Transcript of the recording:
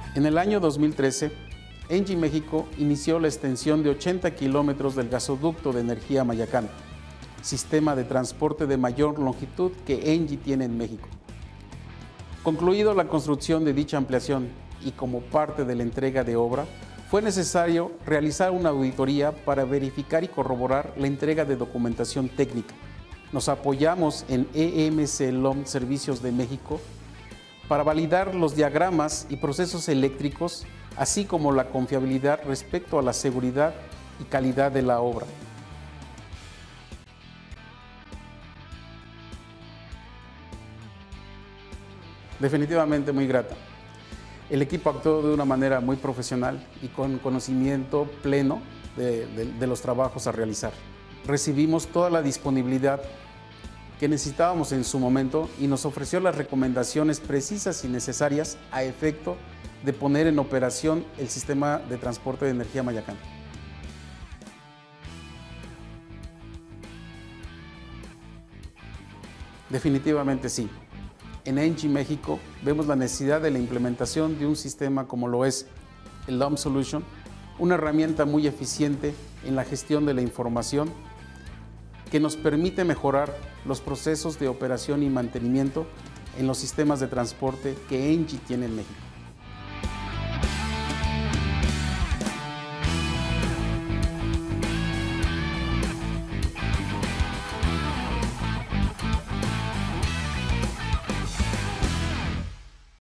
En el año 2013, ENGIE México inició la extensión de 80 kilómetros del gasoducto de energía Mayacán, sistema de transporte de mayor longitud que ENGIE tiene en México. Concluido la construcción de dicha ampliación y como parte de la entrega de obra, fue necesario realizar una auditoría para verificar y corroborar la entrega de documentación técnica. Nos apoyamos en EMC LOM Servicios de México para validar los diagramas y procesos eléctricos, así como la confiabilidad respecto a la seguridad y calidad de la obra. Definitivamente muy grata. El equipo actuó de una manera muy profesional y con conocimiento pleno de los trabajos a realizar. Recibimos toda la disponibilidad que necesitábamos en su momento y nos ofreció las recomendaciones precisas y necesarias a efecto de poner en operación el sistema de transporte de energía Mayacán. Definitivamente sí. En ENGIE México vemos la necesidad de la implementación de un sistema como lo es el LOM Solution, una herramienta muy eficiente en la gestión de la información que nos permite mejorar los procesos de operación y mantenimiento en los sistemas de transporte que ENGIE tiene en México.